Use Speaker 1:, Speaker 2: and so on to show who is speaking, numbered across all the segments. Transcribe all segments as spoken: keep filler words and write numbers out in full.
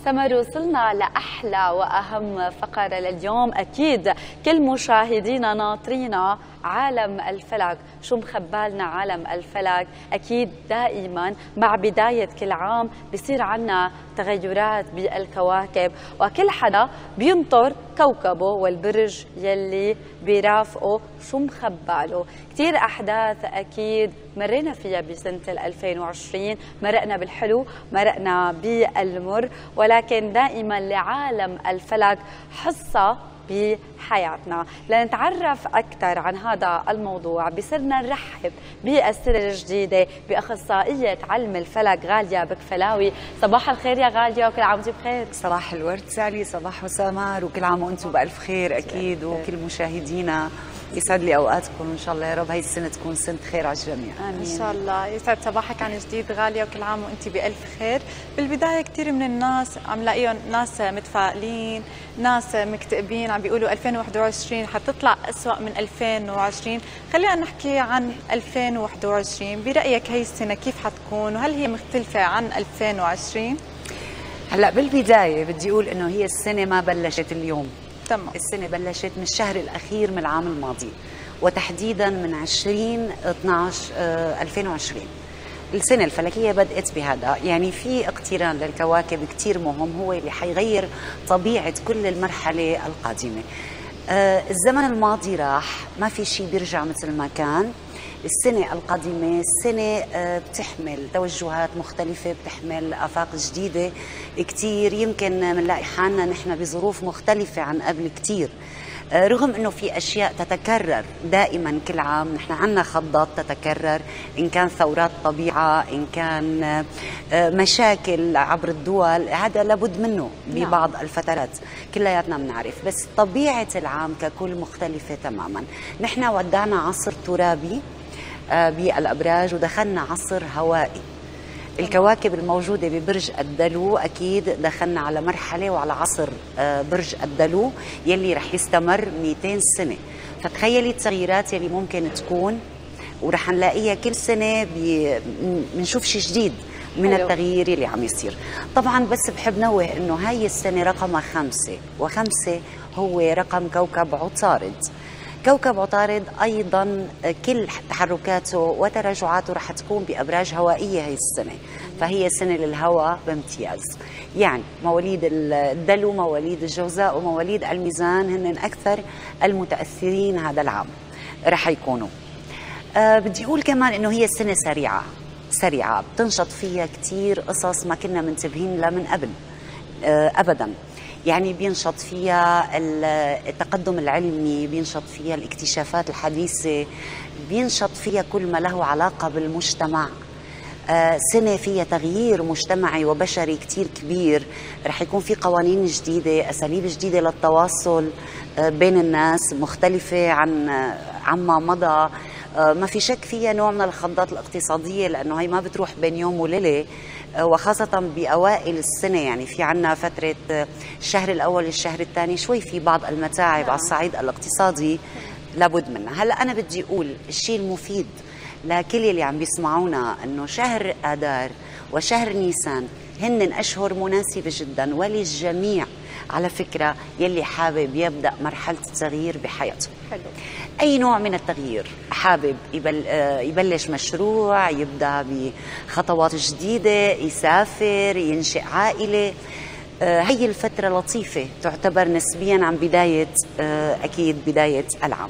Speaker 1: سمر، وصلنا لأحلى وأهم فقرة لليوم. أكيد كل مشاهدينا ناطرينا عالم الفلك، شو مخبالنا عالم الفلك. أكيد دائما مع بداية كل عام بصير عنا تغيرات بالكواكب، وكل حدا بينطر كوكبه والبرج يلي بيرافقه شو مخباله. كتير أحداث أكيد مرينا فيها بسنة ألفين وعشرين، مرقنا بالحلو مرقنا بالمر، ولكن دائما لعالم الفلك حصة بحياتنا. لنتعرف أكثر عن هذا الموضوع بصرنا نرحب بالسنة الجديدة بأخصائية علم الفلك غالية بكفلاوي. صباح الخير يا غالية، وكل عام وانتم بخير.
Speaker 2: صباح الورد سالي، صباح وسمر، وكل عام وانتم بألف خير أكيد، وكل مشاهدينا يسعد لي اوقاتكم ان شاء الله. يا رب هاي السنه تكون سنه خير على الجميع.
Speaker 3: امين ان شاء الله. يسعد صباحك عن جديد غاليه، وكل عام وانت بالف خير. بالبدايه كثير من الناس عم لاقيهم ناس متفائلين، ناس مكتئبين، عم بيقولوا ألفين وواحد وعشرين حتطلع اسوء من ألفين وعشرين. خلينا نحكي عن ألفين وواحد وعشرين، برايك هي السنه كيف حتكون، وهل هي مختلفه عن ألفين وعشرين؟
Speaker 2: هلا بالبدايه بدي اقول انه هي السنه ما بلشت اليوم.
Speaker 3: تمام.
Speaker 2: السنة بلشت من الشهر الأخير من العام الماضي، وتحديدا من عشرين اثنعش ألفين وعشرين. السنة الفلكية بدأت بهذا، يعني في اقتران للكواكب كتير مهم، هو اللي حيغير طبيعة كل المرحلة القادمة. الزمن الماضي راح، ما في شيء بيرجع مثل ما كان. السنة القادمة السنة بتحمل توجهات مختلفة، بتحمل آفاق جديدة كتير، يمكن منلاقي حالنا نحن بظروف مختلفة عن قبل كتير، رغم انه في اشياء تتكرر دائما كل عام. نحن عندنا خضات تتكرر، ان كان ثورات طبيعه، ان كان مشاكل عبر الدول، هذا لابد منه ببعض الفترات، كلياتنا بنعرف. بس طبيعه العام ككل مختلفه تماما. نحن ودعنا عصر ترابي بالابراج ودخلنا عصر هوائي. الكواكب الموجودة ببرج الدلو أكيد دخلنا على مرحلة وعلى عصر برج الدلو يلي رح يستمر مئتين سنة. فتخيلي التغييرات يلي ممكن تكون، ورح نلاقيها كل سنة بنشوف شيء جديد من حلو. التغيير اللي عم يصير. طبعا بس بحب نوه انه هاي السنة رقمها خمسة، وخمسة هو رقم كوكب عطارد. كوكب عطارد أيضا كل تحركاته وتراجعاته رح تكون بأبراج هوائية هي السنة، فهي سنة للهواء بامتياز. يعني مواليد الدلو، مواليد الجوزاء، ومواليد الميزان هن أكثر المتأثرين هذا العام رح يكونوا. أه بدي أقول كمان إنه هي السنة سريعة سريعة، بتنشط فيها كتير قصص ما كنا منتبهين لها من قبل أه أبداً. يعني بينشط فيها التقدم العلمي، بينشط فيها الاكتشافات الحديثة، بينشط فيها كل ما له علاقة بالمجتمع. آه سنة فيها تغيير مجتمعي وبشري كتير كبير. رح يكون في قوانين جديدة، أساليب جديدة للتواصل آه بين الناس مختلفة عن آه عما مضى. آه ما في شك فيها نوع من الخضات الاقتصادية، لأنه هي ما بتروح بين يوم وليلة، وخاصة بأوائل السنة. يعني في عنا فترة الشهر الأول للشهر الثاني شوي في بعض المتاعب على الصعيد الاقتصادي لابد منها. هلأ أنا بدي أقول الشيء المفيد لكل اللي عم بيسمعونا أنه شهر آذار وشهر نيسان هن أشهر مناسبة جدا وللجميع على فكرة يلي حابب يبدأ مرحلة التغيير بحياته. حلو. أي نوع من التغيير، حابب يبلش مشروع، يبدأ بخطوات جديدة، يسافر، ينشئ عائلة، هي الفترة لطيفة تعتبر نسبيا عن بداية أكيد بداية العام.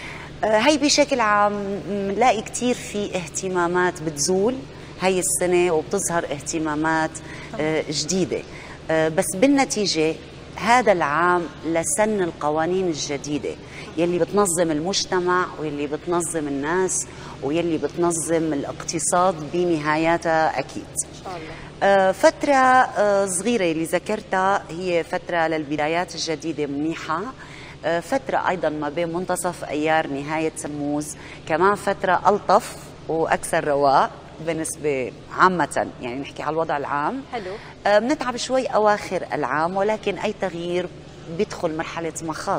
Speaker 2: هي بشكل عام نلاقي كتير في اهتمامات بتزول هي السنة، وبتظهر اهتمامات جديدة. بس بالنتيجة هذا العام لسن القوانين الجديدة يلي بتنظم المجتمع، ويلي بتنظم الناس، ويلي بتنظم الاقتصاد بنهاياتها أكيد. إن شاء الله. فترة صغيرة اللي ذكرتها هي فترة للبدايات الجديدة منيحة. فترة أيضا ما بين منتصف أيار نهاية تموز كمان فترة ألطف وأكثر رواق بالنسبة عامة، يعني نحكي على الوضع العام. حلو. آه بنتعب شوي أواخر العام، ولكن أي تغيير بيدخل مرحلة مخاض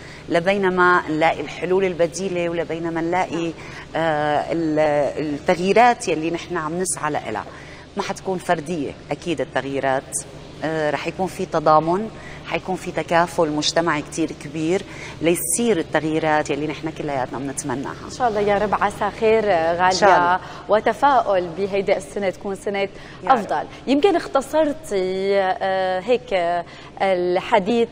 Speaker 2: لبينما نلاقي الحلول البديلة، ولبينما نلاقي آه التغييرات يلي نحن عم نسعى لها. ما حتكون فردية أكيد التغييرات، آه رح يكون في تضامن، حيكون في تكافل مجتمعي كتير كبير ليصير التغييرات اللي نحن كلياتنا بنتمناها.
Speaker 1: ان شاء الله يا رب، عسى خير غاليه وتفاؤل بهيدي السنه تكون سنه افضل. يمكن اختصرتي هيك الحديث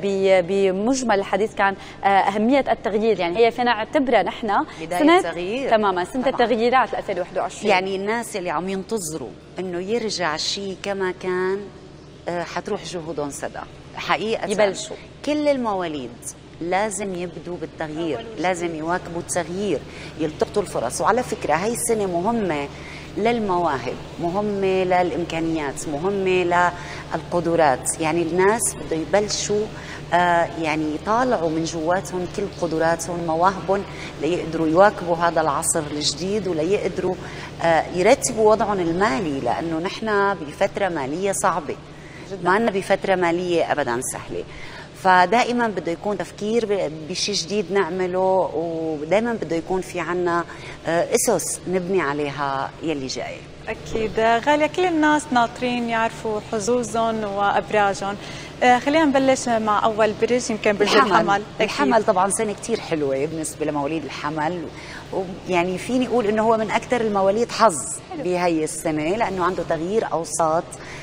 Speaker 1: بمجمل الحديث كان اهميه التغيير، يعني هي فينا نعتبرها نحن
Speaker 2: سنه تغيير
Speaker 1: تماما، سنه التغييرات ألفين وواحد وعشرين.
Speaker 2: يعني الناس اللي عم ينتظروا انه يرجع شيء كما كان حتروح جهودهم سدى حقيقة.
Speaker 1: يبلشوا
Speaker 2: كل المواليد لازم يبدوا بالتغيير، لازم يواكبوا التغيير، يلتقطوا الفرص. وعلى فكرة هاي السنة مهمة للمواهب، مهمة للإمكانيات، مهمة للقدرات. يعني الناس بده يبلشوا آه يعني يطالعوا من جواتهم كل قدراتهم مواهبهم ليقدروا يواكبوا هذا العصر الجديد، وليقدروا آه يرتبوا وضعهم المالي، لأنه نحن بفترة مالية صعبة، ما أننا بفترة مالية أبدا سهلة. فدائما بده يكون تفكير بشيء جديد نعمله، ودائما بده يكون في عنا أسس نبني عليها يلي جاي.
Speaker 3: أكيد غالية، كل الناس ناطرين يعرفوا حظوظهم وأبراجهم. خلينا نبلش مع أول برج، يمكن برج الحمل. الحمل,
Speaker 2: الحمل طبعا سنة كتير حلوة بالنسبة لمواليد الحمل، يعني فيني أقول إنه هو من أكثر المواليد حظ بهي السنة، لأنه عنده تغيير أوساط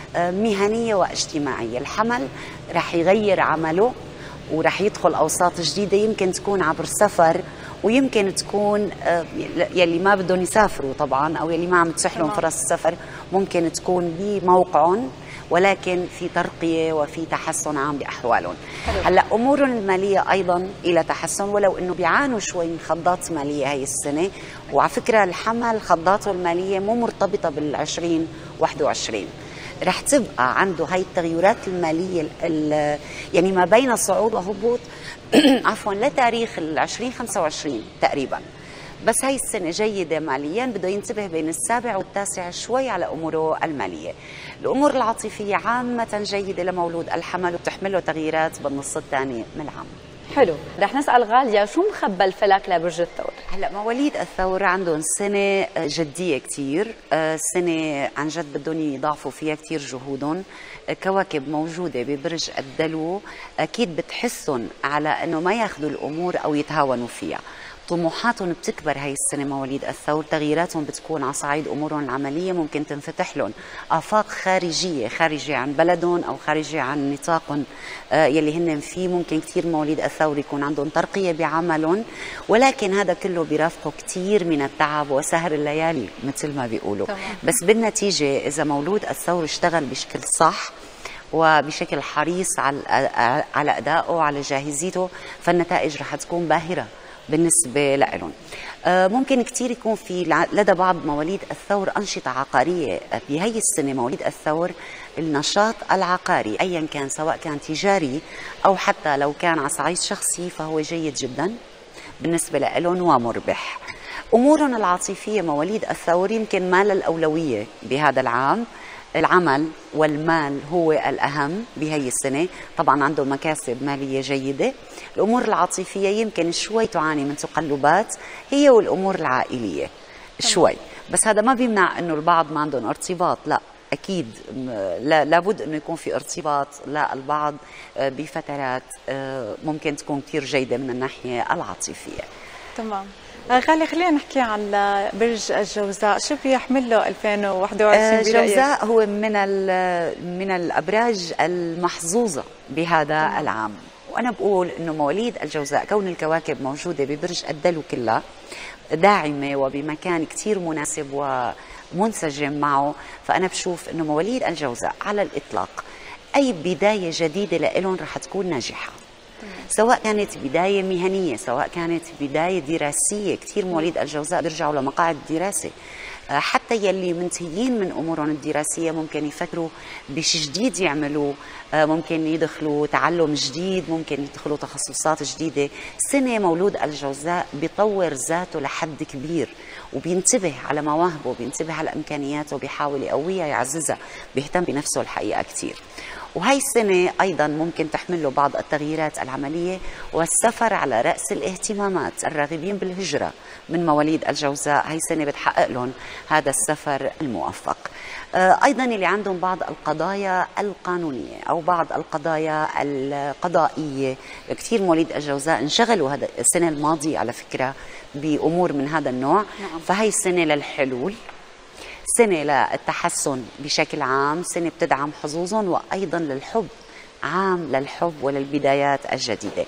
Speaker 2: مهنية واجتماعية. الحمل رح يغير عمله ورح يدخل أوساط جديدة، يمكن تكون عبر سفر، ويمكن تكون يلي ما بدهم يسافروا طبعا، أو يلي ما عم تسح لهم فرص السفر ممكن تكون بموقعهم، ولكن في ترقية وفي تحسن عام بأحوالهم. هلا أمورهم المالية أيضا إلى تحسن، ولو أنه بيعانوا شوي من خضات مالية هاي السنة. وعلى فكرة الحمل خضاته المالية مو مرتبطة بالعشرين واحد وعشرين، رح تبقى عنده هاي التغيرات المالية يعني ما بين صعود وهبوط عفوا لتاريخ العشرين خمسة وعشرين تقريبا. بس هاي السنة جيدة ماليا، بده ينتبه بين السابع والتاسع شوي على أموره المالية. الأمور العاطفية عامة جيدة لمولود الحمل، وبتحمله تغييرات بالنص الثاني من العام.
Speaker 1: حلو، رح نسأل غالية شو مخبى الفلك لبرج الثور؟
Speaker 2: هلا مواليد الثور عندهم سنة جدية كتير، سنة عن جد بدهم يضاعفوا فيها كتير جهودهم. كواكب موجودة ببرج الدلو أكيد بتحسن على أنه ما ياخذوا الأمور أو يتهاونوا فيها. طموحاتهم بتكبر هاي السنة مواليد الثور، تغييراتهم بتكون على صعيد أمورهم العملية، ممكن تنفتح لهم آفاق خارجية، خارجة عن بلدهم أو خارجة عن نطاقهم آه يلي هن فيه. ممكن كتير مواليد الثور يكون عندهم ترقية بعملهم، ولكن هذا كله بيرافقه كتير من التعب وسهر الليالي مثل ما بيقولوا. بس بالنتيجة إذا مولود الثور اشتغل بشكل صح وبشكل حريص على على أدائه وعلى جاهزيته، فالنتائج رح تكون باهرة بالنسبة لهم. ممكن كتير يكون في لدى بعض مواليد الثور أنشطة عقارية بهي السنة. مواليد الثور النشاط العقاري أيا كان، سواء كان تجاري أو حتى لو كان على صعيد شخصي، فهو جيد جدا بالنسبة لهم ومربح. أمورهم العاطفية مواليد الثور يمكن ما للأولوية بهذا العام، العمل والمال هو الأهم بهي السنة. طبعا عنده مكاسب مالية جيدة. الأمور العاطفية يمكن شوي تعاني من تقلبات، هي والأمور العائلية شوي، بس هذا ما بيمنع أنه البعض ما عندهم ارتباط، لا أكيد لابد أنه يكون في ارتباط لا البعض بفترات ممكن تكون كتير جيدة من الناحية العاطفية.
Speaker 3: تمام. غالي، خلينا نحكي عن برج الجوزاء، شو بيحمل له ألفين وواحد وعشرين؟
Speaker 2: الجوزاء هو من من الأبراج المحظوظة بهذا مم. العام. وأنا بقول إنه مواليد الجوزاء كون الكواكب موجودة ببرج الدلو كلها داعمة وبمكان كتير مناسب ومنسجم معه، فأنا بشوف إنه مواليد الجوزاء على الإطلاق أي بداية جديدة لإلهم رح تكون ناجحة، سواء كانت بداية مهنية، سواء كانت بداية دراسية. كتير مواليد الجوزاء بيرجعوا لمقاعد الدراسة، حتى يلي منتهيين من أمورهم الدراسية ممكن يفكروا بشيء جديد يعملوه، ممكن يدخلوا تعلم جديد، ممكن يدخلوا تخصصات جديدة. سنة مولود الجوزاء بيطور ذاته لحد كبير، وبينتبه على مواهبه، بينتبه على إمكانياته، بيحاول يقويها يعززها، بيهتم بنفسه الحقيقة كتير. وهي السنة أيضا ممكن تحمل له بعض التغييرات العملية والسفر على رأس الاهتمامات. الراغبين بالهجرة من مواليد الجوزاء هي السنة بتحقق لهم هذا السفر الموفق. أيضا اللي عندهم بعض القضايا القانونية أو بعض القضايا القضائية، كثير مواليد الجوزاء انشغلوا هذا السنة الماضية على فكرة بأمور من هذا النوع. نعم. فهي السنة للحلول، سنة للتحسن بشكل عام، سنة بتدعم حظوظهم، وأيضا للحب، عام للحب وللبدايات الجديدة.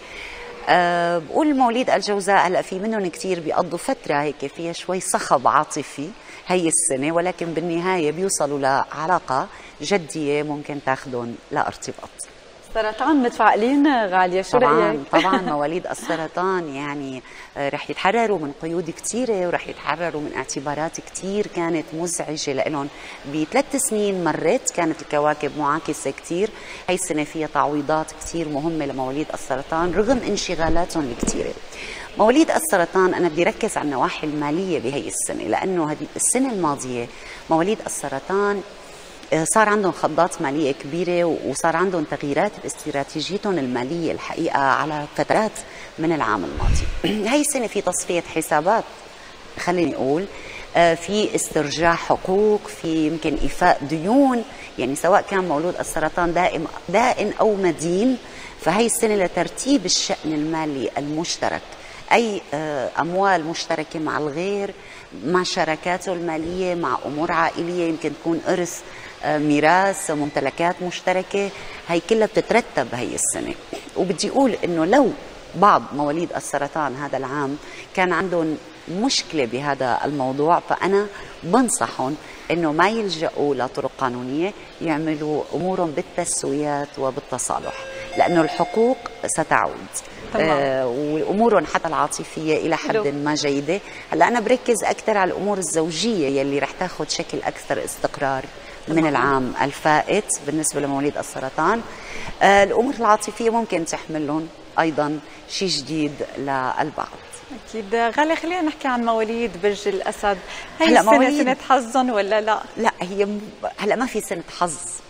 Speaker 2: أه بقول مواليد الجوزاء هلا في منهم كثير بيقضوا فترة هيك فيها شوي صخب عاطفي هي السنة، ولكن بالنهاية بيوصلوا لعلاقة جدية ممكن تاخذهم لارتباط.
Speaker 1: سرطان متفائلين غالية، شو رأيك؟
Speaker 2: طبعا طبعا مواليد السرطان يعني رح يتحرروا من قيود كثيرة، ورح يتحرروا من اعتبارات كثير كانت مزعجة لهم بثلاث سنين مرت، كانت الكواكب معاكسة كثير. هي السنة فيها تعويضات كثير مهمة لمواليد السرطان رغم انشغالاتهم الكثيرة. مواليد السرطان أنا بدي ركز على النواحي المالية بهي السنة، لأنه هذه السنة الماضية مواليد السرطان صار عندهم خضات مالية كبيرة، وصار عندهم تغييرات باستراتيجيتهم المالية الحقيقة على فترات من العام الماضي. هاي السنة في تصفية حسابات، خليني أقول في استرجاع حقوق، في يمكن إيفاء ديون، يعني سواء كان مولود السرطان دائم دائن أو مدين، فهي السنة لترتيب الشأن المالي المشترك، أي أموال مشتركة مع الغير، مع شراكاته المالية، مع أمور عائلية يمكن تكون إرث، ميراث، ممتلكات مشتركة، هي كلها بتترتب هي السنة. وبدي أقول إنه لو بعض مواليد السرطان هذا العام كان عندهم مشكلة بهذا الموضوع، فأنا بنصحهم إنه ما يلجأوا لطرق قانونية، يعملوا أمورهم بالتسويات وبالتصالح، لأنه الحقوق ستعود. آه وامورهم حتى العاطفيه الى حد ما جيده. هلا انا بركز اكثر على الامور الزوجيه يلي رح تاخذ شكل اكثر استقرار تمام. من العام الفائت بالنسبه لمواليد السرطان. آه الامور العاطفيه ممكن تحمل لهم ايضا شيء جديد للبعض.
Speaker 3: اكيد. غالي خلينا نحكي عن مواليد برج الاسد، هي السنه سنه حظهم ولا لا؟
Speaker 2: لا هي م... هلا ما في سنه حظ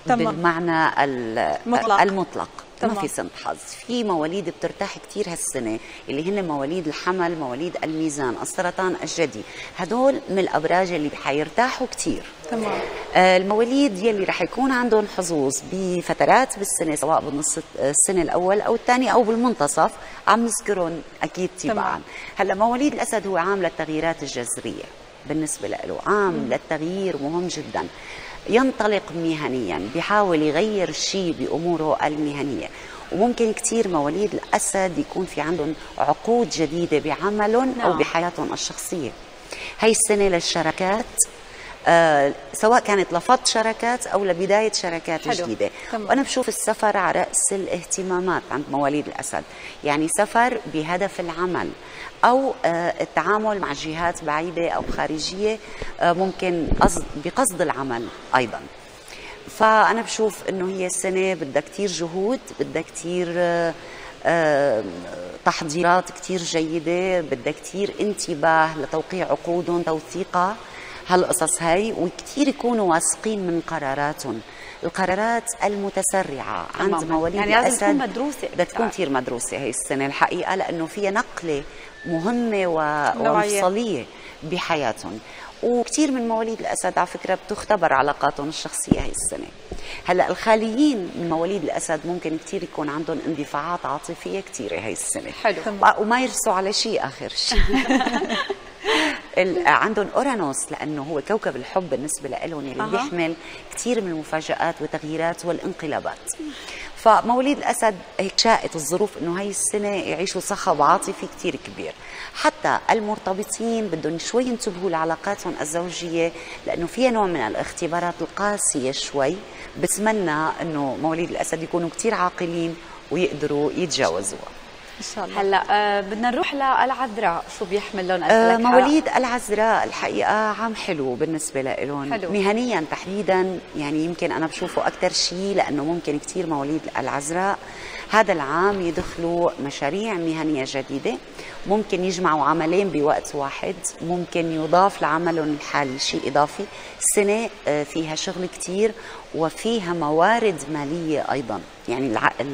Speaker 2: بالمعنى المطلق, المطلق. ما في سنة حظ. في مواليد بترتاح كثير هالسنة اللي هن مواليد الحمل، مواليد الميزان، السرطان الجدي، هدول من الأبراج اللي حيرتاحوا كثير.
Speaker 3: تمام.
Speaker 2: آه المواليد يلي رح يكون عندهم حظوظ بفترات بالسنة، سواء بالنص السنة الأول أو الثاني أو بالمنتصف، عم نذكرهم أكيد تبعا. هلا مواليد الأسد هو عام للتغييرات الجذرية بالنسبة له، عام م. للتغيير مهم جدا. ينطلق مهنيا، بيحاول يغير شيء بأموره المهنية، وممكن كثير مواليد الأسد يكون في عندهم عقود جديدة بعملهم نعم. أو بحياتهم الشخصية. هي السنة للشراكات، آه سواء كانت لفض شراكات أو لبداية شراكات حلو. جديدة. تمام. وأنا بشوف السفر على رأس الاهتمامات عند مواليد الأسد، يعني سفر بهدف العمل أو آه التعامل مع جهات بعيدة أو خارجية، آه ممكن قصد بقصد العمل أيضا. فأنا بشوف إنه هي السنة بدها كتير جهود، بدها كتير آه آه تحضيرات كتير جيدة، بدها كتير انتباه لتوقيع عقودهم، توثيقها، هالقصص هاي، وكتير يكونوا واثقين من قراراتهم. القرارات المتسرعة عند مواليد
Speaker 1: يعني
Speaker 2: الأسد
Speaker 1: لازم تكون مدروسة،
Speaker 2: بدها تكون كتير مدروسة هي السنة الحقيقة، لأنه فيها نقلة مهمة ومفصلية بحياتهم. وكثير من مواليد الأسد على فكرة بتختبر علاقاتهم الشخصية هي السنة. هلا الخاليين من مواليد الأسد ممكن كثير يكون عندهم اندفاعات عاطفية كثيرة هي السنة.
Speaker 3: حلو.
Speaker 2: وما يرسوا على شيء آخر شيء. عندهم أورانوس، لأنه هو كوكب الحب بالنسبة لهم، اللي أه. بيحمل كثير من المفاجآت والتغييرات والانقلابات. فمواليد الأسد هيك شاءت الظروف إنه هاي السنة يعيشوا صخب عاطفي كتير كبير. حتى المرتبطين بدهم شوي ينتبهوا لعلاقاتهم الزوجية، لأنه فيها نوع من الاختبارات القاسية شوي. بتمنى إنه مواليد الأسد يكونوا كتير عاقلين ويقدروا يتجاوزوها.
Speaker 3: ان شاء الله.
Speaker 1: هلا آه بدنا نروح للعذراء، شو بيحمل لهم
Speaker 2: آه
Speaker 1: الفلك؟
Speaker 2: مواليد العذراء الحقيقه عام حلو بالنسبه لهم مهنيا تحديدا، يعني يمكن انا بشوفه اكثر شيء لانه ممكن كثير مواليد العذراء هذا العام يدخلوا مشاريع مهنيه جديده، ممكن يجمعوا عملين بوقت واحد، ممكن يضاف لعملهم الحالي شيء اضافي. السنه فيها شغل كثير وفيها موارد ماليه ايضا، يعني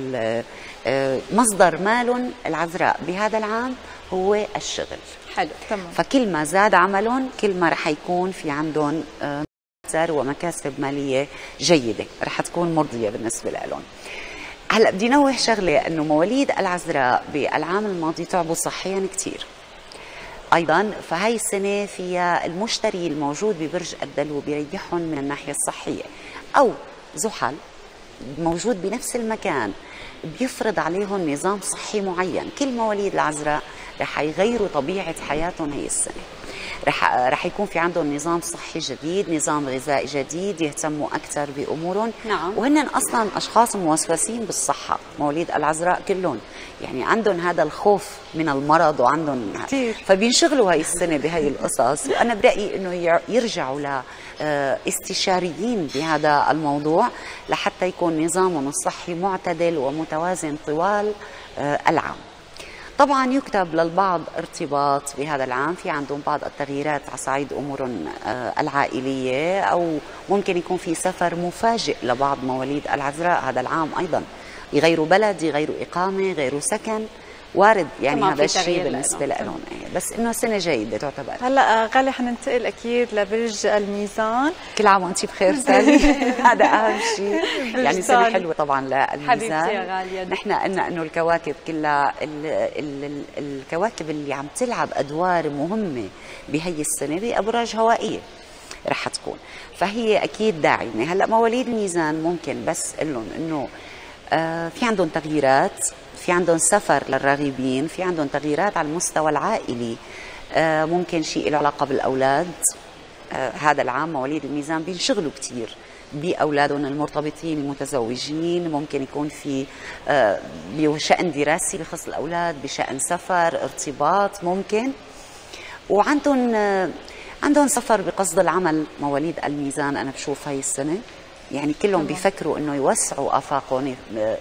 Speaker 2: مصدر مالهم العذراء بهذا العام هو الشغل.
Speaker 1: حلو
Speaker 3: تمام.
Speaker 2: فكل ما زاد عملهم كل ما رح يكون في عندهم مكاسب ومكاسب ماليه جيده رح تكون مرضيه بالنسبه لهم. هلا بدي نوه شغله انه مواليد العذراء بالعام الماضي تعبوا صحيا كثير ايضا، فهي السنه فيها المشتري الموجود ببرج الدلو بيريحهم من الناحيه الصحيه، او زحل موجود بنفس المكان بيفرض عليهم نظام صحي معين. كل مواليد العذراء رح يغيروا طبيعه حياتهم هي السنه، رح رح يكون في عندهم نظام صحي جديد، نظام غذائي جديد، يهتموا اكثر بامورهم.
Speaker 1: نعم.
Speaker 2: وهن اصلا اشخاص موسوسين بالصحه، مواليد العذراء كلهم يعني عندهم هذا الخوف من المرض وعندهم
Speaker 3: كثير،
Speaker 2: فبينشغلوا هاي السنه بهي القصص. وانا برايي انه يرجعوا ل استشاريين بهذا الموضوع لحتى يكون نظامهم الصحي معتدل ومتوازن طوال العام. طبعا يكتب للبعض ارتباط بهذا العام، في عندهم بعض التغييرات على صعيد امورهم العائليه، او ممكن يكون في سفر مفاجئ لبعض مواليد العذراء هذا العام ايضا، يغيروا بلد، يغيروا اقامه، يغيروا سكن، وارد يعني هذا الشيء بالنسبه لهم. بس انه سنه جيده تعتبر.
Speaker 3: هلا غالي حننتقل اكيد لبرج الميزان.
Speaker 2: كل عام وانت بخير سالي. هذا اهم شيء، يعني سنه حلوه طبعا للميزان.
Speaker 1: حبيبتي يا غاليه،
Speaker 2: نحن قلنا انه الكواكب كلها ال ال ال الكواكب اللي عم تلعب ادوار مهمه بهي السنه بابراج هوائيه رح تكون، فهي اكيد داعمه. هلا مواليد الميزان ممكن بس اقول لهم انه آه في عندهم تغييرات، في عندهم سفر للراغبين، في عندهم تغييرات على المستوى العائلي، آه ممكن شيء له علاقه بالاولاد. آه هذا العام مواليد الميزان بينشغلوا كثير باولادهم المرتبطين المتزوجين، ممكن يكون في آه بشأن دراسي بخص الاولاد، بشأن سفر ارتباط ممكن. وعندهم آه عندهم سفر بقصد العمل مواليد الميزان. انا بشوف هاي السنه يعني كلهم بيفكروا انه يوسعوا افاقهم،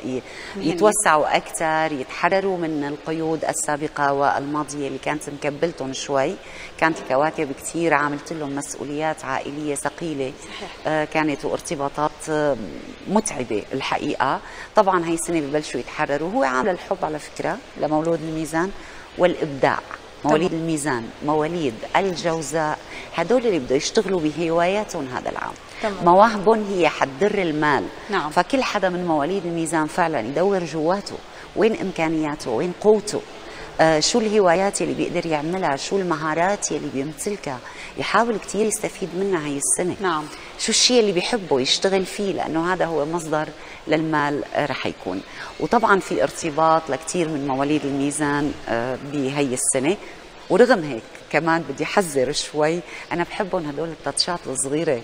Speaker 2: يتوسعوا اكثر، يتحرروا من القيود السابقه والماضيه اللي كانت مكبلتهم شوي. كانت الكواكب كثير عملت لهم مسؤوليات عائليه ثقيله، آه كانت وارتباطات متعبه الحقيقه. طبعا هي السنه ببلشوا يتحرروا. هو عام الحب على فكره لمولود الميزان والابداع. مواليد الميزان، مواليد الجوزاء، هدول اللي بدهم يشتغلوا بهواياتهم هذا العام.
Speaker 3: تمام.
Speaker 2: مواهبهم هي حتدر المال.
Speaker 1: نعم.
Speaker 2: فكل حدا من مواليد الميزان فعلا يدور جواته وين امكانياته، وين قوته، آه شو الهوايات اللي بيقدر يعملها، شو المهارات اللي بيمتلكها، يحاول كثير يستفيد منها هي السنه.
Speaker 1: نعم.
Speaker 2: شو الشيء اللي بيحبه يشتغل فيه، لانه هذا هو مصدر للمال رح يكون. وطبعا في ارتباط لكثير من مواليد الميزان آه بهي السنه. ورغم هيك كمان بدي حذر شوي، انا بحبهم هدول التاتشات الصغيره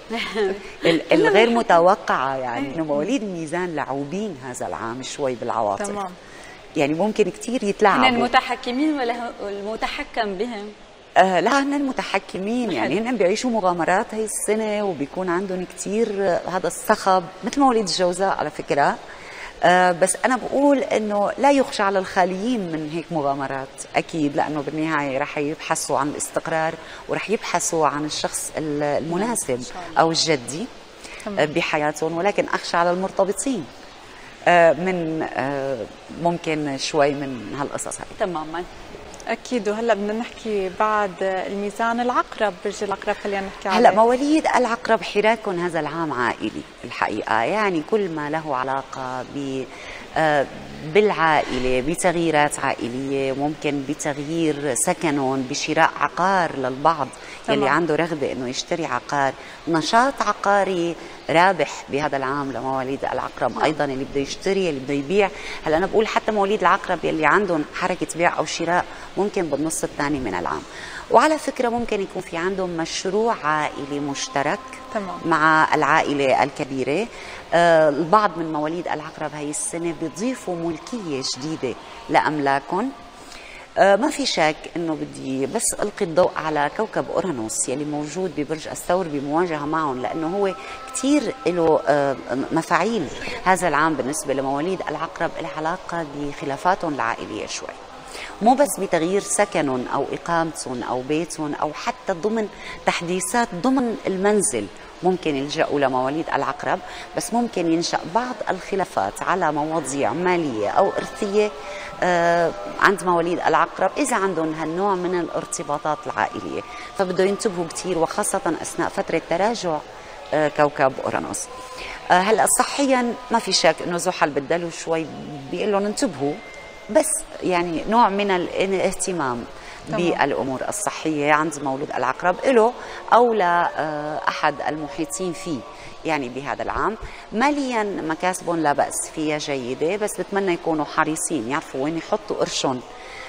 Speaker 2: الغير متوقعه، يعني انه مواليد الميزان لعوبين هذا العام شوي بالعواطف.
Speaker 3: تمام.
Speaker 2: يعني ممكن كثير يتلاعبوا.
Speaker 1: هن المتحكمين ولا المتحكم بهم؟
Speaker 2: آه لا، هن المتحكمين، يعني هن بيعيشوا مغامرات هي السنه وبيكون عندهم كثير هذا الصخب مثل مواليد الجوزاء على فكره. آه بس أنا بقول إنه لا يخشى على الخاليين من هيك مغامرات أكيد، لأنه بالنهاية رح يبحثوا عن الاستقرار ورح يبحثوا عن الشخص المناسب أو الجدي آه بحياتهم. ولكن أخشى على المرتبطين آه من آه ممكن شوي من هالقصص هاي.
Speaker 1: تماما.
Speaker 3: اكيد. وهلا بدنا نحكي بعد الميزان العقرب، برج العقرب خلينا نحكي عليه.
Speaker 2: هلا مواليد العقرب حراكهم هذا العام عائلي الحقيقه، يعني كل ما له علاقه ب بالعائله، بتغييرات عائليه، ممكن بتغيير سكنهم، بشراء عقار للبعض تمام. يلي عنده رغبه انه يشتري عقار، نشاط عقاري رابح بهذا العام لمواليد العقرب تمام. ايضا اللي بده يشتري، اللي بده يبيع. هلا انا بقول حتى مواليد العقرب يلي عندهم حركه بيع او شراء ممكن بالنص الثاني من العام. وعلى فكرة ممكن يكون في عندهم مشروع عائلي مشترك
Speaker 3: تمام.
Speaker 2: مع العائلة الكبيرة. آه البعض من مواليد العقرب هاي السنة بيضيفوا ملكية جديدة لأملاكهم. آه ما في شك انه بدي بس القي الضوء على كوكب اورانوس يلي موجود ببرج الثور بمواجهه معهم، لانه هو كثير له آه مفاعيل هذا العام بالنسبه لمواليد العقرب، لها علاقه بخلافاتهم العائليه شوي، مو بس بتغيير سكنهم او اقامتهم او بيتهم او حتى ضمن تحديثات ضمن المنزل ممكن يلجأوا لمواليد العقرب، بس ممكن ينشأ بعض الخلافات على مواضيع مالية أو إرثية آه عند مواليد العقرب إذا عندهم هالنوع من الارتباطات العائلية، فبده ينتبهوا كثير وخاصة أثناء فترة تراجع آه كوكب أورانوس. آه هلا صحيا ما في شك إنه زحل بدله شوي بيقول لهم انتبهوا، بس يعني نوع من الاهتمام بالامور الصحيه عند مولود العقرب له او لاحد المحيطين فيه يعني بهذا العام. ماليا مكاسبهم لا باس فيها جيده، بس بتمنى يكونوا حريصين يعرفوا وين يحطوا قرشهم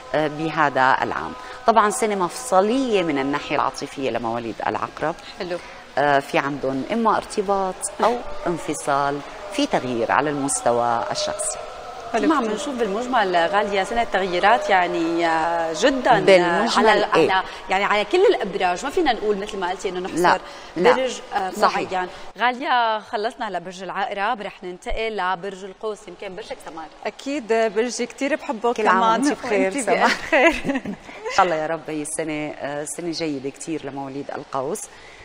Speaker 2: بهذا العام. طبعا سنه مفصليه من الناحيه العاطفيه لمواليد العقرب.
Speaker 3: حلو.
Speaker 2: في عندهم اما ارتباط او انفصال، في تغيير على المستوى الشخصي.
Speaker 1: ما عم نشوف بالمجمل غالية سنة تغييرات يعني جدا
Speaker 2: بالمجمل
Speaker 1: على
Speaker 2: إيه؟
Speaker 1: على يعني على كل الابراج، ما فينا نقول مثل ما قلتي انه نحصر
Speaker 2: لا.
Speaker 1: برج
Speaker 2: لا.
Speaker 1: معين. يعني غالية خلصنا لبرج العقرب، رح ننتقل لبرج القوس. يمكن برجك سمار.
Speaker 3: اكيد برجي كثير بحبه
Speaker 2: كل عام
Speaker 3: كمان.
Speaker 2: وانت بخير سمار.
Speaker 3: بخير
Speaker 2: ان شاء الله يا رب. هي السنة سنة جيدة كثير لمواليد القوس،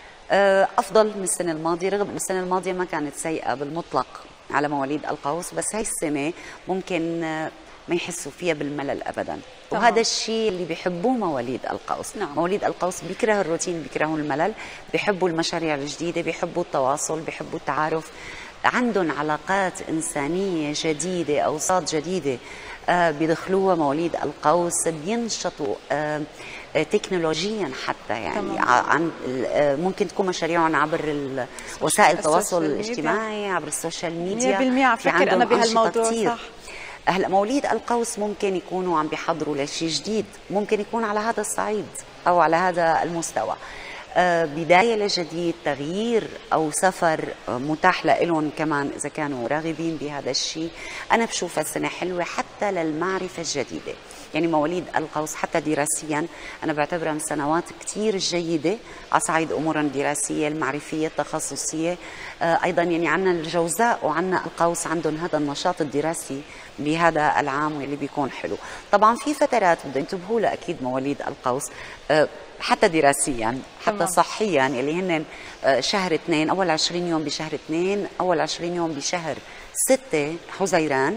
Speaker 2: افضل من السنة الماضية، رغم ان السنة الماضية ما كانت سيئة بالمطلق على مواليد القوس، بس هاي السنة ممكن ما يحسوا فيها بالملل أبدا. طبعا. وهذا الشيء اللي بيحبوه مواليد القوس.
Speaker 1: نعم.
Speaker 2: مواليد القوس بيكرهوا الروتين، بيكرهوا الملل، بيحبوا المشاريع الجديدة، بيحبوا التواصل، بيحبوا التعارف، عندهم علاقات إنسانية جديدة، أوساط جديدة آه بيدخلوها مواليد القوس، بينشطوا آه تكنولوجيا حتى يعني عن ممكن تكون مشاريعهم عبر وسائل التواصل الاجتماعي، عبر السوشيال ميديا.
Speaker 3: مية بالمية على فكر انا بهالموضوع صح.
Speaker 2: هلا مواليد القوس ممكن يكونوا عم بيحضروا لشيء جديد، ممكن يكون على هذا الصعيد او على هذا المستوى آه بداية لجديد، تغيير أو سفر آه متاح لهم كمان إذا كانوا راغبين بهذا الشيء. أنا بشوفها سنة حلوة حتى للمعرفة الجديدة، يعني مواليد القوس حتى دراسيا أنا بعتبرها من سنوات كتير جيدة على صعيد أمورا الدراسية المعرفية التخصصية. آه أيضا يعني عنا الجوزاء وعنا القوس عندهم هذا النشاط الدراسي بهذا العام واللي بيكون حلو. طبعا في فترات بدهم ينتبهوا لها أكيد مواليد القوس آه حتى دراسيا حتى تمام. صحيا اللي هن شهر اثنين، أول عشرين يوم بشهر اثنين، أول عشرين يوم بشهر ستة حزيران،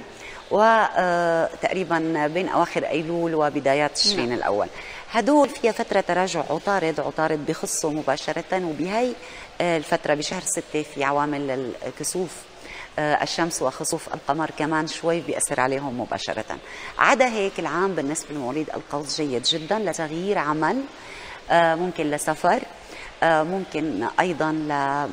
Speaker 2: وتقريبا بين أواخر أيلول وبدايات تشرين الأول. هدول فيها فترة تراجع عطارد، عطارد بخصه مباشرة، وبهي الفترة بشهر ستة في عوامل الكسوف الشمس وخسوف القمر كمان شوي بيأثر عليهم مباشرة. عدا هيك العام بالنسبة لمواليد القوس جيد جدا لتغيير عمل، ممكن لسفر، ممكن أيضا ل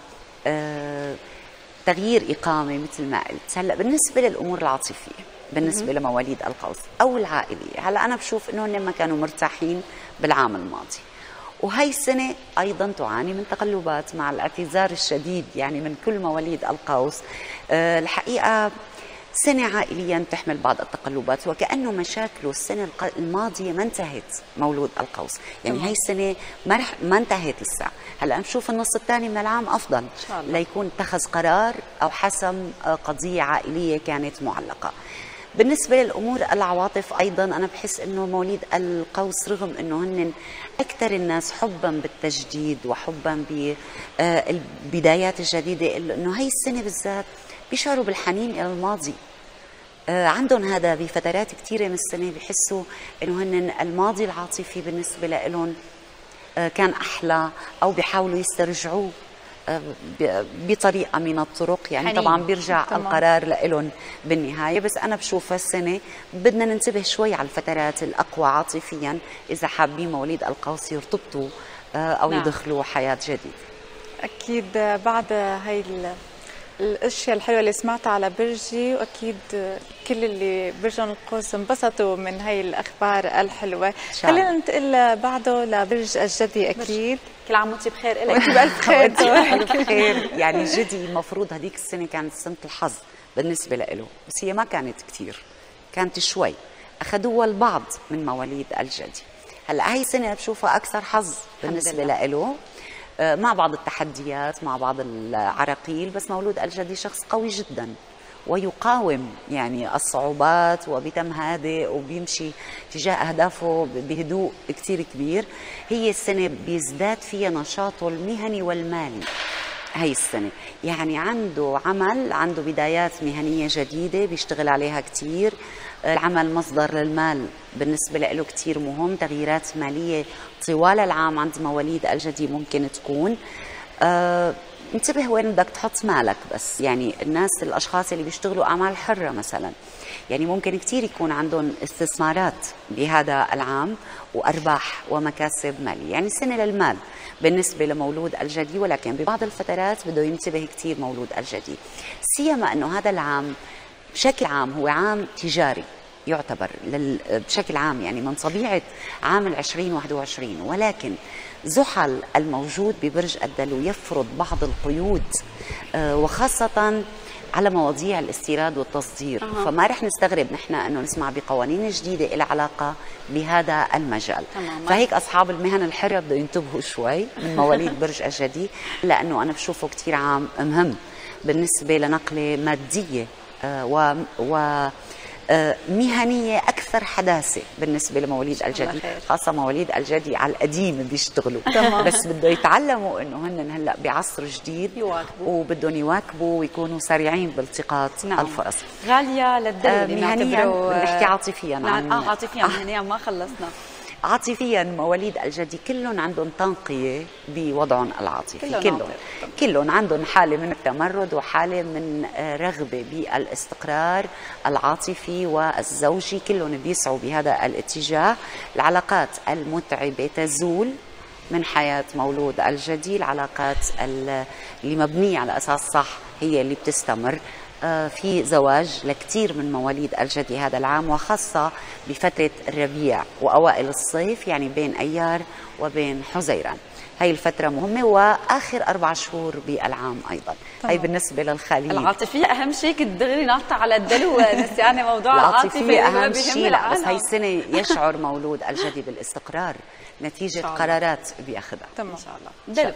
Speaker 2: تغيير إقامة مثل ما قلت. هلا بالنسبة للأمور العاطفية بالنسبة لمواليد القوس أو العائلية، هلا أنا بشوف إنه هن ما كانوا مرتاحين بالعام الماضي، وهي السنة أيضا تعاني من تقلبات مع الاعتذار الشديد يعني من كل مواليد القوس. أه الحقيقة سنة عائليا تحمل بعض التقلبات، وكأنه مشاكله السنة الماضية ما انتهت مولود القوس، يعني هي السنة ما رح ما انتهت لسه. هلا نشوف النص الثاني من العام أفضل ليكون اتخذ قرار أو حسم قضية عائلية كانت معلقة. بالنسبة للأمور العواطف أيضا أنا بحس أنه مواليد القوس رغم أنه هن أكثر الناس حبا بالتجديد وحبا بالبدايات الجديدة، إلا أنه هي السنة بالذات بيشعروا بالحنين إلى الماضي. عندهم هذا بفترات كثيرة من السنة، بيحسوا أنه هن الماضي العاطفي بالنسبة لهم كان أحلى، أو بيحاولوا يسترجعوه بطريقة من الطرق، يعني حنين. طبعا بيرجع طبعا. القرار لهم بالنهاية، بس أنا بشوف هالسنة بدنا ننتبه شوي على الفترات الأقوى عاطفيا إذا حابين مواليد القوس يرتبطوا أو نعم. يدخلوا حياة جديدة.
Speaker 3: أكيد بعد هاي الاشياء الحلوه اللي سمعتها على برجي، واكيد كل اللي برجهم القوس انبسطوا من هاي الاخبار الحلوه. خلينا ننتقل بعده لبرج الجدي. اكيد
Speaker 1: كل عام وانت بخير لك.
Speaker 3: وانت بالف خير.
Speaker 2: بالف خير. يعني الجدي المفروض هذيك السنه كانت سنه الحظ بالنسبه له، بس هي ما كانت كثير، كانت شوي اخذوها البعض من مواليد الجدي. هلا هي السنه بشوفها اكثر حظ بالنسبه له، مع بعض التحديات، مع بعض العراقيل، بس مولود الجدي شخص قوي جدا ويقاوم يعني الصعوبات وبتم هادئ وبيمشي تجاه أهدافه بهدوء كتير كبير. هي السنة بيزداد فيها نشاطه المهني والمالي. هي السنة يعني عنده عمل، عنده بدايات مهنية جديدة بيشتغل عليها كتير. العمل مصدر للمال بالنسبة له كتير مهم. تغييرات مالية طوال العام عند مواليد الجدي ممكن تكون. أه انتبه وين بدك تحط مالك. بس يعني الناس الأشخاص اللي بيشتغلوا أعمال حرة مثلا، يعني ممكن كتير يكون عندهم استثمارات بهذا العام وأرباح ومكاسب مالية. يعني سنة للمال بالنسبة لمولود الجدي، ولكن ببعض الفترات بده ينتبه كتير مولود الجدي، سيما أنه هذا العام بشكل عام هو عام تجاري يعتبر بشكل عام، يعني من طبيعة عام العشرين واحد وعشرين. ولكن زحل الموجود ببرج الدلو يفرض بعض القيود، وخاصة على مواضيع الاستيراد والتصدير. أه. فما رح نستغرب نحن انه نسمع بقوانين جديده لها علاقه بهذا المجال. تماما. فهيك اصحاب المهن الحره بده ينتبهوا شوي من مواليد برج الجدي، لانه انا بشوفه كثير عام مهم بالنسبه لنقله ماديه و, و مهنية أكثر حداثة بالنسبة لمواليد الجدي، خاصة مواليد الجدي على القديم بيشتغلوا. بس بده يتعلموا إنه هن هلا بعصر جديد يواكبوا، وبدهم يواكبوا ويكونوا سريعين بالتقاط. نعم. الفرص.
Speaker 1: غالية للدلو
Speaker 2: آه مهنيا بنحكي عاطفيا.
Speaker 1: نعم. اه عاطفيا مهنيا ما خلصنا.
Speaker 2: عاطفيا مواليد الجدي كلهم عندهم تنقية بوضعهم العاطفي، كلهم كلهم عندهم حالة من التمرد وحالة من رغبة بالاستقرار العاطفي والزوجي، كلهم بيسعوا بهذا الاتجاه. العلاقات المتعبة تزول من حياة مولود الجدي، العلاقات اللي مبنية على أساس صح هي اللي بتستمر. في زواج لكثير من مواليد الجدي هذا العام، وخاصة بفترة الربيع وأوائل الصيف، يعني بين أيار وبين حزيران. هاي الفترة مهمة، وآخر أربع شهور بالعام أيضا. هاي بالنسبة للخليج.
Speaker 1: العاطفية أهم شيء. كنت دغري ناطة على الدلو نسياني موضوع
Speaker 2: العاطفية أهم شيء. لا بس هاي السنة يشعر مولود الجدي بالاستقرار نتيجة قرارات بياخذها.
Speaker 3: تمام إن شاء الله.
Speaker 1: دلو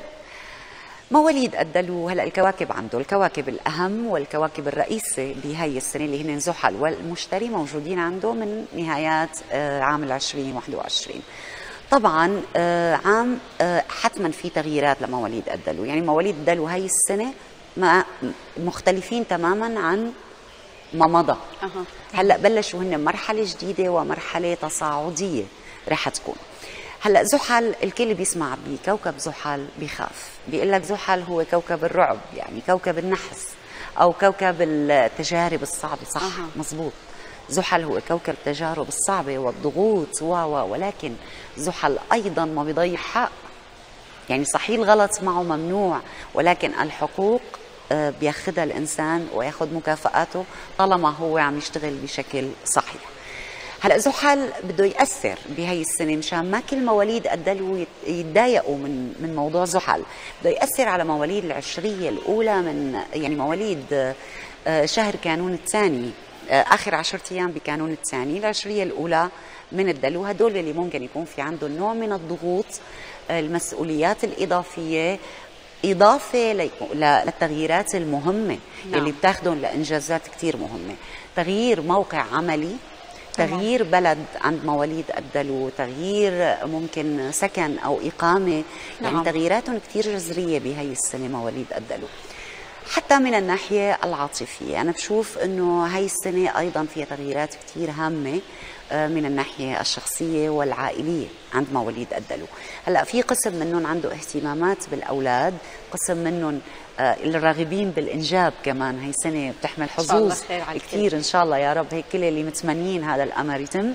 Speaker 2: مواليد الدلو هلا الكواكب عنده الكواكب الاهم والكواكب الرئيسه بهي السنه اللي هن زحل والمشتري موجودين عنده من نهايات عام العشرين واحد وعشرين. طبعا عام حتما في تغييرات لمواليد الدلو، يعني مواليد الدلو هي السنه ما مختلفين تماما عن ما مضى. أه. هلا بلشوا هن مرحله جديده ومرحله تصاعديه رح تكون. هلا زحل الكل بيسمع بكوكب زحل بيخاف، بيقول لك زحل هو كوكب الرعب، يعني كوكب النحس او كوكب التجارب الصعبه. صح. أه. مزبوط. زحل هو كوكب التجارب الصعبه والضغوط و ولكن زحل ايضا ما بيضيع حق، يعني صحيح الغلط معه ممنوع، ولكن الحقوق بياخذها الانسان وياخذ مكافآته طالما هو عم يشتغل بشكل صحيح. هلا زحل بده ياثر بهي السنه مشان ما كل مواليد الدلو يتضايقوا من من موضوع زحل، بده ياثر على مواليد العشريه الاولى من يعني مواليد شهر كانون الثاني، اخر عشرة ايام بكانون الثاني، العشريه الاولى من الدلو. هدول اللي ممكن يكون في عندهم نوع من الضغوط، المسؤوليات الاضافيه، اضافه للتغييرات المهمه. نعم. اللي بتاخذهم لانجازات كثير مهمه، تغيير موقع عملي، تغيير بلد عند مواليد الدلو، تغيير ممكن سكن أو إقامة. نعم. يعني تغييراتهم كثير جذرية بهي السنة مواليد الدلو. حتى من الناحية العاطفية أنا بشوف أنه هاي السنة أيضا فيها تغييرات كثير هامة من الناحية الشخصية والعائلية عند مواليد الدلو. هلأ في قسم منهم عنده اهتمامات بالأولاد، قسم منهم الراغبين بالإنجاب كمان. هي سنة بتحمل حظوظ كثير إن شاء الله يا رب. هيك كل اللي متمنين هذا الأمر يتم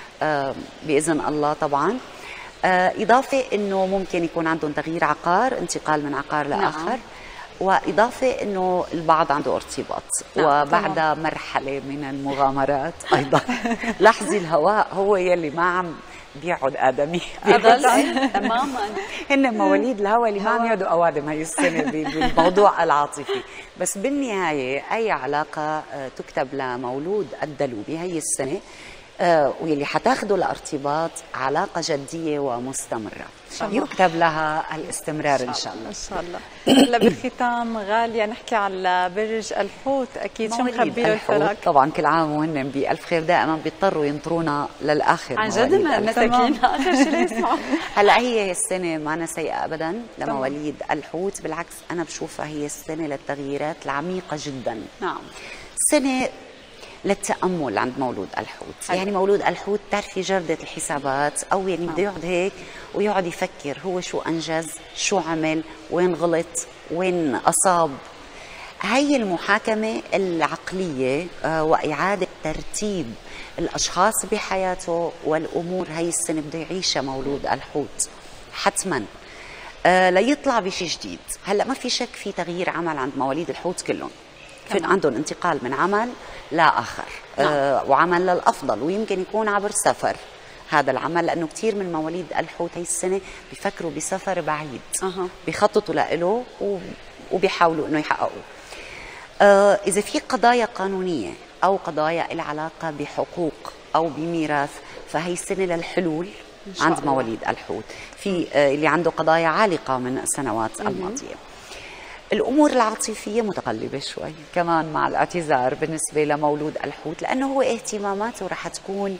Speaker 2: بإذن الله طبعا. إضافة أنه ممكن يكون عندهم تغيير عقار، انتقال من عقار لآخر. نعم. وإضافة أنه البعض عنده ارتباط
Speaker 1: نعم.
Speaker 2: وبعد مرحلة من المغامرات أيضا. لاحظي الهواء هو يلي ما عم بيقعد آدمي
Speaker 1: تماما.
Speaker 2: هن مواليد الهواء اللي ما عم يقعدوا أوادم هي السنة بالموضوع العاطفي. بس بالنهاية أي علاقة تكتب لمولود الدلو بهي السنة آه واللي حتاخده لارتباط علاقة جدية ومستمرة يكتب لها الاستمرار إن شاء الله.
Speaker 3: إن شاء الله. هلا بالختام غالية نحكي على برج الحوت، أكيد شو مخبي له الفلك؟
Speaker 2: طبعا كل عام وهن بألف خير، دائما بيضطروا ينطرونا للآخر.
Speaker 1: عن جد مساكين آخر شيء يسمعوا.
Speaker 2: هلا هي السنة ما أنا سيئة أبدا لمواليد الحوت، بالعكس أنا بشوفها هي السنة للتغييرات العميقة جدا.
Speaker 1: نعم.
Speaker 2: سنة للتأمل عند مولود الحوت. حلو. يعني مولود الحوت تعرفي جردة الحسابات، أو يعني بده يقعد هيك ويقعد يفكر هو شو أنجز، شو عمل، وين غلط، وين أصاب. هي المحاكمة العقلية وإعادة ترتيب الأشخاص بحياته والأمور هي السنة بده يعيشها مولود الحوت حتما آه ليطلع بشيء جديد. هلا ما في شك في تغيير عمل عند مواليد الحوت كلهم، في عندهم انتقال من عمل لآخر. نعم. آه وعمل للأفضل، ويمكن يكون عبر سفر هذا العمل، لأنه كثير من مواليد الحوت هي السنة بيفكروا بسفر بعيد. أه. بيخططوا له وبيحاولوا أنه يحققوه. آه إذا في قضايا قانونية أو قضايا العلاقة بحقوق أو بميراث فهي السنة للحلول عند الله. مواليد الحوت في آه اللي عنده قضايا عالقة من السنوات الماضية. الأمور العاطفية متقلبة شوي كمان مع الاعتذار بالنسبة لمولود الحوت، لأنه هو اهتماماته رح تكون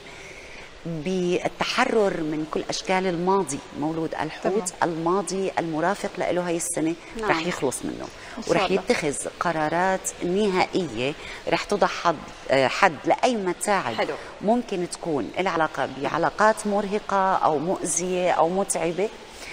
Speaker 2: بالتحرر من كل أشكال الماضي. مولود الحوت تمام. الماضي المرافق له هي السنة نعم. رح يخلص منه ورح يتخذ قرارات نهائية رح تضع حد, حد لأي متاعب حلو. ممكن تكون العلاقة بعلاقات مرهقة أو مؤذية أو متعبة،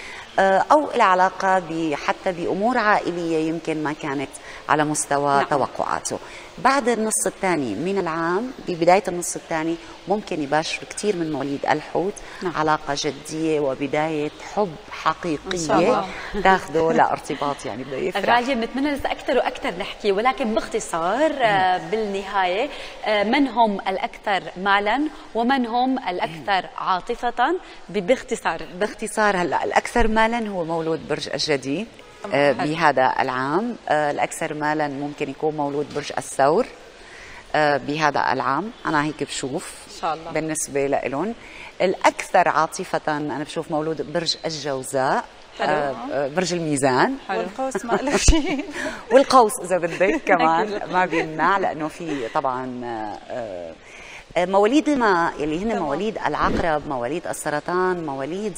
Speaker 2: أو العلاقة حتى بأمور عائلية يمكن ما كانت على مستوى نعم. توقعاته. بعد النص الثاني من العام، ببداية النص الثاني ممكن يباشر كثير من مواليد الحوت نعم. علاقة جدية وبداية حب حقيقية تاخذه لارتباط يعني بده يفرح.
Speaker 1: غالية بنتمنى لسه أكثر وأكثر نحكي، ولكن باختصار بالنهاية من هم الأكثر مالا ومن هم الأكثر عاطفة؟ باختصار
Speaker 2: باختصار هلا الأكثر مالا هو مولود برج الجدي آه بهذا العام. آه الأكثر مالا ممكن يكون مولود برج الثور آه بهذا العام، أنا هيك بشوف إن شاء الله. بالنسبة لهم الأكثر عاطفة أنا بشوف مولود برج الجوزاء آه برج الميزان.
Speaker 3: حلو. والقوس ما له شيء
Speaker 2: والقوس إذا بدك كمان ما بيمنع، لأنه في طبعا آه مواليد ما اللي هن مواليد العقرب، مواليد السرطان، مواليد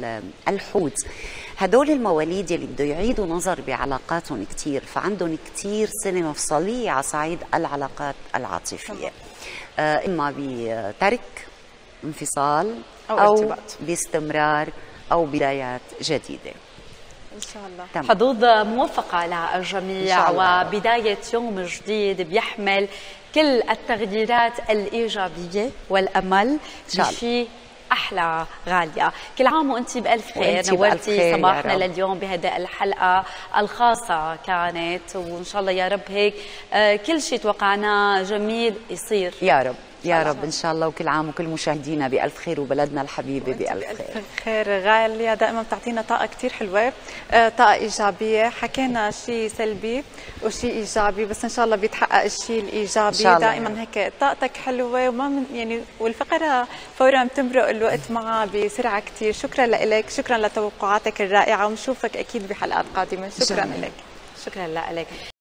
Speaker 2: الحوت، هدول المواليد اللي بده يعيدوا نظر بعلاقاتهم كثير، فعندهم كثير سنة مفصلية على صعيد العلاقات العاطفية، آه إما بترك، انفصال، أو, أو ارتباط، باستمرار، أو بدايات جديدة.
Speaker 3: إن شاء الله.
Speaker 1: تمام. حظوظ موفقة للجميع وبداية يوم جديد بيحمل كل التغييرات الإيجابية والأمل بشيء أحلى. غالية، كل عام وأنت بألف خير، نورتي صباحنا لليوم بهذه الحلقة الخاصة كانت، وإن شاء الله يا رب هيك كل شيء توقعناه جميل يصير
Speaker 2: يا رب يا رب ان شاء الله. وكل عام وكل مشاهدينا بالف خير وبلدنا الحبيبه بالف خير.
Speaker 3: خير. غاليه دائما بتعطينا طاقه كثير حلوه، طاقه ايجابيه، حكينا شيء سلبي وشيء ايجابي، بس ان شاء الله بيتحقق الشيء الايجابي. دائما هيك طاقتك حلوه وما من يعني، والفقره فورا بتمرق الوقت معها بسرعه كثير. شكرا لك، شكرا لتوقعاتك الرائعه، ونشوفك اكيد بحلقات قادمه. شكرا لك.
Speaker 1: شكرا لك.